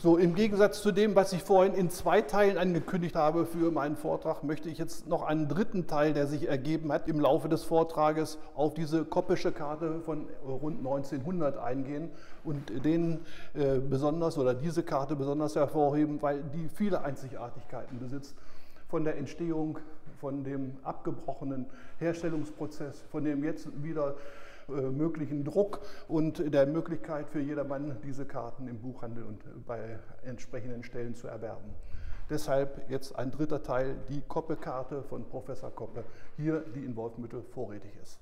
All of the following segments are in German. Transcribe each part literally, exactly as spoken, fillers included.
So, im Gegensatz zu dem, was ich vorhin in zwei Teilen angekündigt habe für meinen Vortrag, möchte ich jetzt noch einen dritten Teil, der sich ergeben hat im Laufe des Vortrages, auf diese koppische Karte von rund neunzehnhundert eingehen und den äh, besonders oder diese Karte besonders hervorheben, weil die viele Einzigartigkeiten besitzt. Von der Entstehung, von dem abgebrochenen Herstellungsprozess, von dem jetzt wieder möglichen Druck und der Möglichkeit für jedermann, diese Karten im Buchhandel und bei entsprechenden Stellen zu erwerben. Deshalb jetzt ein dritter Teil, die Koppe-Karte von Professor Koppe, hier die in Wolfenbüttel vorrätig ist.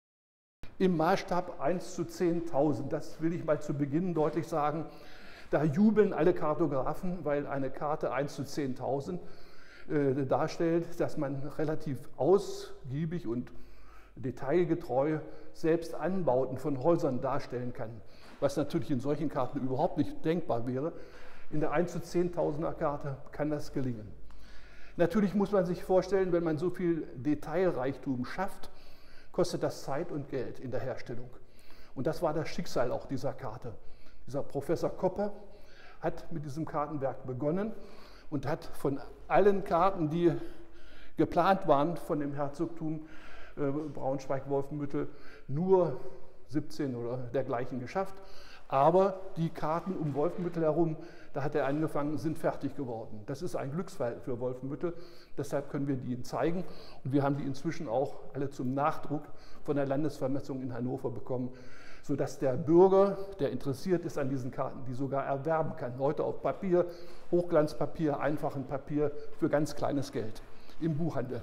Im Maßstab eins zu zehntausend, das will ich mal zu Beginn deutlich sagen, da jubeln alle Kartografen, weil eine Karte eins zu zehntausend äh, darstellt, dass man relativ ausgiebig und detailgetreu selbst Anbauten von Häusern darstellen kann, was natürlich in solchen Karten überhaupt nicht denkbar wäre. In der eins zu zehntausender Karte kann das gelingen. Natürlich muss man sich vorstellen, wenn man so viel Detailreichtum schafft, kostet das Zeit und Geld in der Herstellung. Und das war das Schicksal auch dieser Karte. Dieser Professor Koppe hat mit diesem Kartenwerk begonnen und hat von allen Karten, die geplant waren von dem Herzogtum Braunschweig-Wolfenbüttel, nur siebzehn oder dergleichen geschafft. Aber die Karten um Wolfenbüttel herum, da hat er angefangen, sind fertig geworden. Das ist ein Glücksfall für Wolfenbüttel, deshalb können wir die Ihnen zeigen. Und wir haben die inzwischen auch alle zum Nachdruck von der Landesvermessung in Hannover bekommen, sodass der Bürger, der interessiert ist an diesen Karten, die sogar erwerben kann. Heute auf Papier, Hochglanzpapier, einfachen Papier für ganz kleines Geld im Buchhandel.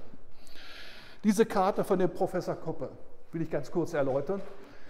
Diese Karte von dem Professor Koppe will ich ganz kurz erläutern.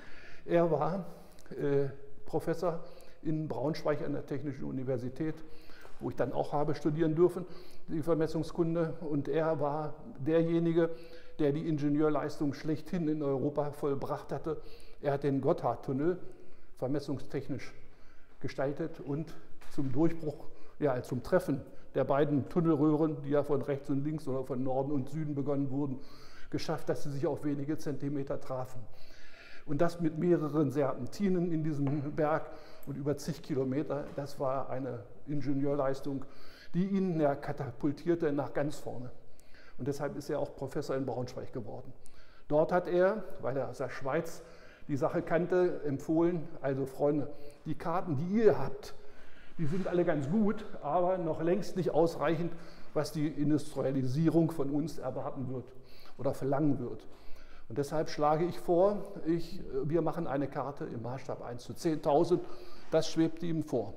Er war äh, Professor in Braunschweig an der Technischen Universität, wo ich dann auch habe studieren dürfen, die Vermessungskunde. Und er war derjenige, der die Ingenieurleistung schlechthin in Europa vollbracht hatte. Er hat den Gotthardtunnel vermessungstechnisch gestaltet und zum Durchbruch, ja, zum Treffen der beiden Tunnelröhren, die ja von rechts und links oder von Norden und Süden begonnen wurden, geschafft, dass sie sich auf wenige Zentimeter trafen. Und das mit mehreren Serpentinen in diesem Berg und über zig Kilometer, das war eine Ingenieurleistung, die ihn ja, katapultierte nach ganz vorne. Und deshalb ist er auch Professor in Braunschweig geworden. Dort hat er, weil er aus der Schweiz die Sache kannte, empfohlen, also Freunde, die Karten, die ihr habt, die sind alle ganz gut, aber noch längst nicht ausreichend, was die Industrialisierung von uns erwarten wird oder verlangen wird. Und deshalb schlage ich vor, ich, wir machen eine Karte im Maßstab eins zu zehntausend, das schwebte ihm vor.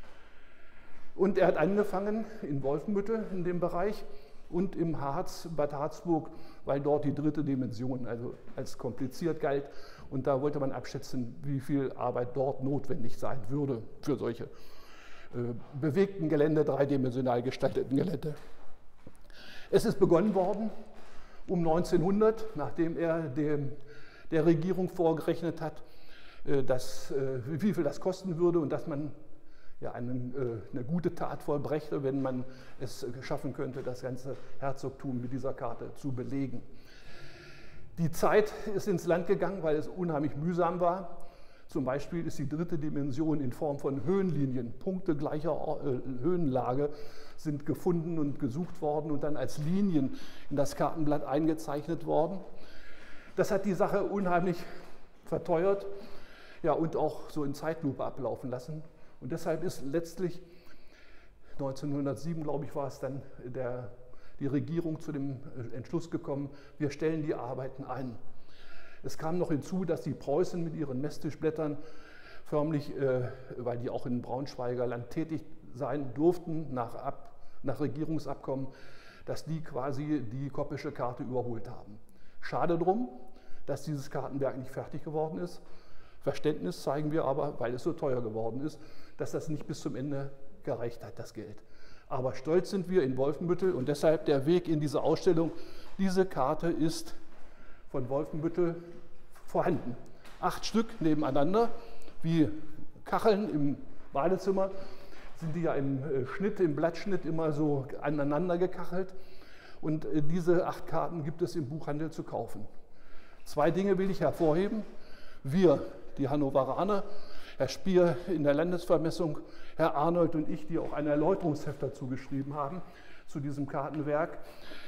Und er hat angefangen in Wolfenbüttel in dem Bereich und im Harz, Bad Harzburg, weil dort die dritte Dimension also als kompliziert galt. Und da wollte man abschätzen, wie viel Arbeit dort notwendig sein würde für solche äh, bewegten Gelände, dreidimensional gestalteten Gelände. Es ist begonnen worden um neunzehnhundert, nachdem er dem, der Regierung vorgerechnet hat, äh, dass, äh, wie viel das kosten würde und dass man ja, einen, äh, eine gute Tat vollbrächte, wenn man es schaffen könnte, das ganze Herzogtum mit dieser Karte zu belegen. Die Zeit ist ins Land gegangen, weil es unheimlich mühsam war. Zum Beispiel ist die dritte Dimension in Form von Höhenlinien, Punkte gleicher äh, Höhenlage sind gefunden und gesucht worden und dann als Linien in das Kartenblatt eingezeichnet worden. Das hat die Sache unheimlich verteuert, ja, und auch so in Zeitlupe ablaufen lassen. Und deshalb ist letztlich neunzehnhundertsieben, glaube ich, war es dann, der, die Regierung zu dem Entschluss gekommen, wir stellen die Arbeiten ein. Es kam noch hinzu, dass die Preußen mit ihren Messtischblättern förmlich, äh, weil die auch in Braunschweiger Land tätig sein durften, nach, Ab, nach Regierungsabkommen, dass die quasi die koppische Karte überholt haben. Schade drum, dass dieses Kartenwerk nicht fertig geworden ist. Verständnis zeigen wir aber, weil es so teuer geworden ist, dass das nicht bis zum Ende gereicht hat, das Geld. Aber stolz sind wir in Wolfenbüttel und deshalb der Weg in diese Ausstellung. Diese Karte ist von Wolfenbüttel vorhanden. Acht Stück nebeneinander, wie Kacheln im Badezimmer, sind die ja im Schnitt, im Blattschnitt immer so aneinander gekachelt. Und diese acht Karten gibt es im Buchhandel zu kaufen. Zwei Dinge will ich hervorheben. Wir, die Hannoveraner, Herr Spier in der Landesvermessung, Herr Arnold und ich, die auch ein Erläuterungsheft dazu geschrieben haben, zu diesem Kartenwerk.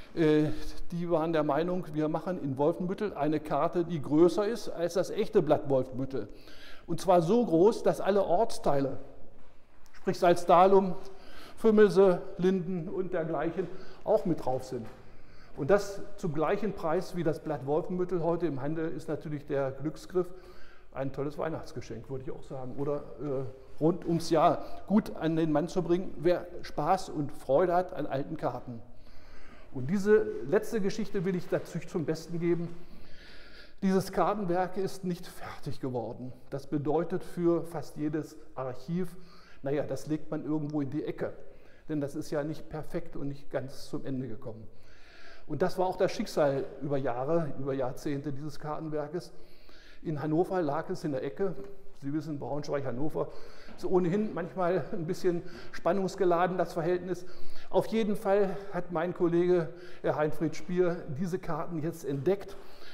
Die waren der Meinung, wir machen in Wolfenbüttel eine Karte, die größer ist als das echte Blatt Wolfenbüttel. Und zwar so groß, dass alle Ortsteile, sprich Salzdalum, Vömelse, Linden und dergleichen, auch mit drauf sind. Und das zum gleichen Preis wie das Blatt Wolfenbüttel heute im Handel ist natürlich der Glücksgriff ein tolles Weihnachtsgeschenk, würde ich auch sagen. Oder äh, rund ums Jahr gut an den Mann zu bringen, wer Spaß und Freude hat an alten Karten. Und diese letzte Geschichte will ich dazu zum Besten geben. Dieses Kartenwerk ist nicht fertig geworden. Das bedeutet für fast jedes Archiv, naja, das legt man irgendwo in die Ecke. Denn das ist ja nicht perfekt und nicht ganz zum Ende gekommen. Und das war auch das Schicksal über Jahre, über Jahrzehnte dieses Kartenwerkes. In Hannover lag es in der Ecke. Sie wissen, Braunschweig, Hannover ist ohnehin manchmal ein bisschen spannungsgeladen, das Verhältnis. Auf jeden Fall hat mein Kollege, Herr Heinfried Spier, diese Karten jetzt entdeckt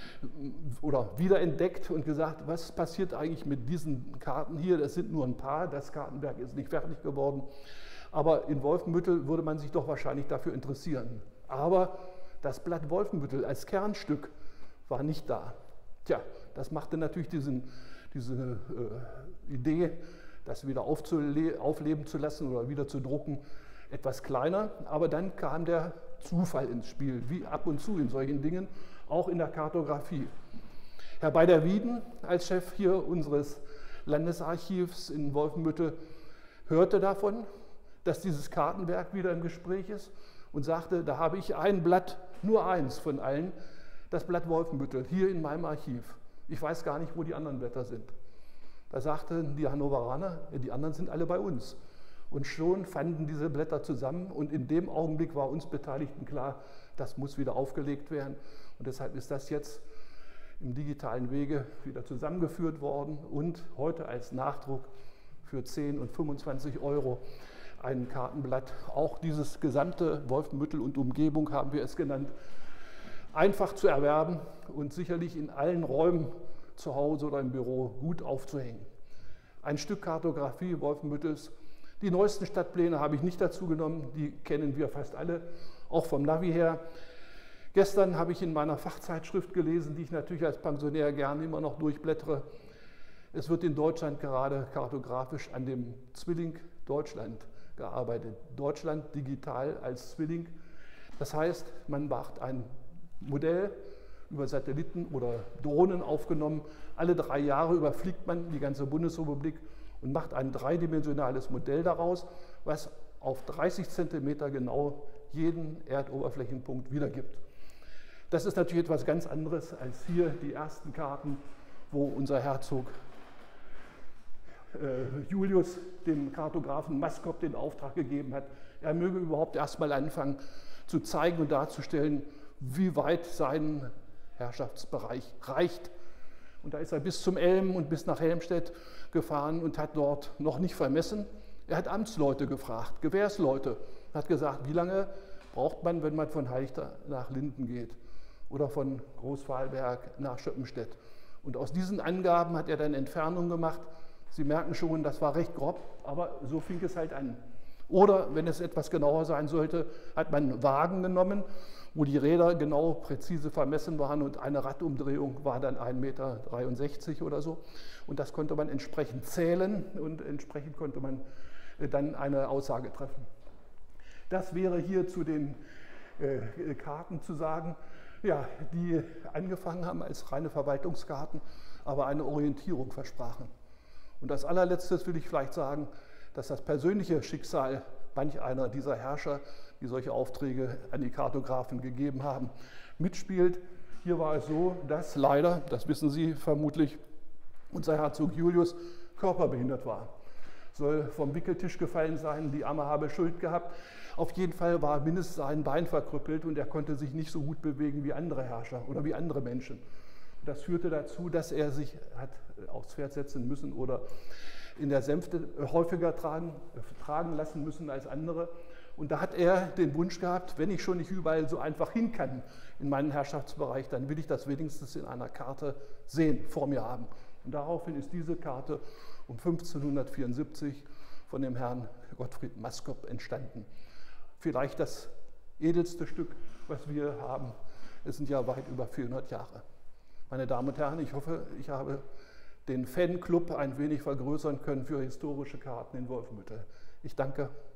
oder wiederentdeckt und gesagt, was passiert eigentlich mit diesen Karten hier? Das sind nur ein paar, das Kartenwerk ist nicht fertig geworden. Aber in Wolfenbüttel würde man sich doch wahrscheinlich dafür interessieren. Aber das Blatt Wolfenbüttel als Kernstück war nicht da. Tja, das machte natürlich diesen, diese äh, Idee, das wieder aufleben zu lassen oder wieder zu drucken, etwas kleiner. Aber dann kam der Zufall ins Spiel, wie ab und zu in solchen Dingen, auch in der Kartografie. Herr Beider-Wieden als Chef hier unseres Landesarchivs in Wolfenbüttel hörte davon, dass dieses Kartenwerk wieder im Gespräch ist und sagte, da habe ich ein Blatt, nur eins von allen, das Blatt Wolfenbüttel, hier in meinem Archiv. Ich weiß gar nicht, wo die anderen Blätter sind. Da sagten die Hannoveraner, die anderen sind alle bei uns. Und schon fanden diese Blätter zusammen und in dem Augenblick war uns Beteiligten klar, das muss wieder aufgelegt werden. Und deshalb ist das jetzt im digitalen Wege wieder zusammengeführt worden und heute als Nachdruck für zehn und fünfundzwanzig Euro ein Kartenblatt. Auch dieses gesamte Wolfenbüttel und Umgebung haben wir es genannt, einfach zu erwerben und sicherlich in allen Räumen zu Hause oder im Büro gut aufzuhängen. Ein Stück Kartografie Wolfenbüttels. Die neuesten Stadtpläne habe ich nicht dazu genommen, die kennen wir fast alle, auch vom Navi her. Gestern habe ich in meiner Fachzeitschrift gelesen, die ich natürlich als Pensionär gerne immer noch durchblättere. Es wird in Deutschland gerade kartografisch an dem Zwilling Deutschland gearbeitet. Deutschland digital als Zwilling. Das heißt, man macht ein Modell über Satelliten oder Drohnen aufgenommen. Alle drei Jahre überfliegt man die ganze Bundesrepublik und macht ein dreidimensionales Modell daraus, was auf dreißig Zentimeter genau jeden Erdoberflächenpunkt wiedergibt. Das ist natürlich etwas ganz anderes als hier die ersten Karten, wo unser Herzog äh, Julius dem Kartografen Maskop den Auftrag gegeben hat, er möge überhaupt erstmal anfangen zu zeigen und darzustellen, wie weit sein Herrschaftsbereich reicht. Und da ist er bis zum Elm und bis nach Helmstedt gefahren und hat dort noch nicht vermessen. Er hat Amtsleute gefragt, Gewährsleute, und hat gesagt, wie lange braucht man, wenn man von Halchter nach Linden geht oder von Großvahlberg nach Schöppenstedt. Und aus diesen Angaben hat er dann Entfernungen gemacht. Sie merken schon, das war recht grob, aber so fing es halt an. Oder, wenn es etwas genauer sein sollte, hat man Wagen genommen, wo die Räder genau präzise vermessen waren und eine Radumdrehung war dann ein Meter dreiundsechzig oder so. Und das konnte man entsprechend zählen und entsprechend konnte man dann eine Aussage treffen. Das wäre hier zu den äh, Karten zu sagen, ja, die angefangen haben als reine Verwaltungskarten, aber eine Orientierung versprachen. Und als allerletztes will ich vielleicht sagen, dass das persönliche Schicksal manch einer dieser Herrscher, die solche Aufträge an die Kartografen gegeben haben, mitspielt. Hier war es so, dass leider, das wissen Sie vermutlich, unser Herzog Julius körperbehindert war. Soll vom Wickeltisch gefallen sein, die Amme habe Schuld gehabt. Auf jeden Fall war mindestens ein Bein verkrüppelt und er konnte sich nicht so gut bewegen wie andere Herrscher oder wie andere Menschen. Das führte dazu, dass er sich hat aufs Pferd setzen müssen oder in der Sänfte häufiger tragen, tragen lassen müssen als andere. Und da hat er den Wunsch gehabt, wenn ich schon nicht überall so einfach hin kann in meinen Herrschaftsbereich, dann will ich das wenigstens in einer Karte sehen, vor mir haben. Und daraufhin ist diese Karte um fünfzehnhundertvierundsiebzig von dem Herrn Gottfried Maskop entstanden. Vielleicht das edelste Stück, was wir haben. Es sind ja weit über vierhundert Jahre. Meine Damen und Herren, ich hoffe, ich habe den Fanclub ein wenig vergrößern können für historische Karten in Wolfenbüttel. Ich danke.